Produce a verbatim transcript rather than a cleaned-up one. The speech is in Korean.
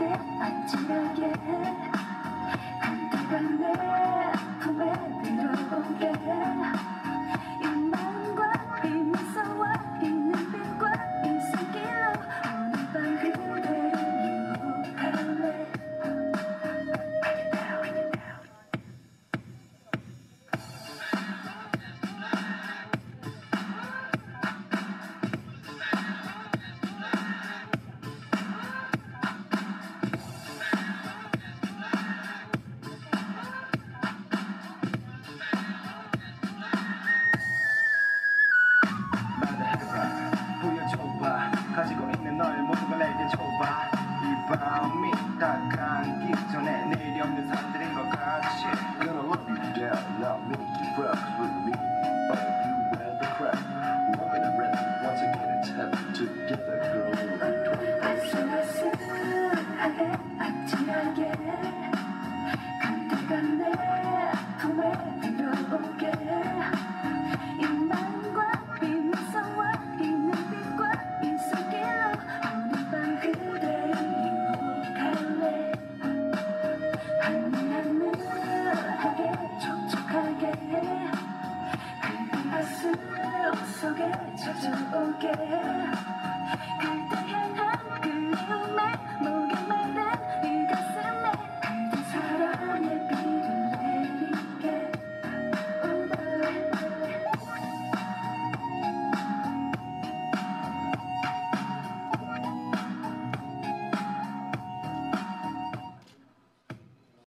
소소하게 아찔하게 그대가 내 품에 들어오게 이 마음과 이 미소와 이 눈빛과 이 손길로 오늘 밤 그대를 유혹할래. 가지고 있는 너의 모든 걸 내게 줘봐. 이 밤이 다 감기 전에 내일이 없는 사람들인 것 같이 Gonna love you down, not me, perhaps with me, but you wear the crap. Woman and red, once again it's heaven together, girl, like twenty-four. 아슬아슬하게 아찔하게 그대가 내 품에 들어오게 이 마음과 이 미소와 이 눈빛과 이 손길로 오늘 밤 그대를 유혹할래. 하늘하늘하게 촉촉하게 그 가슴 속에 젖어오게 그대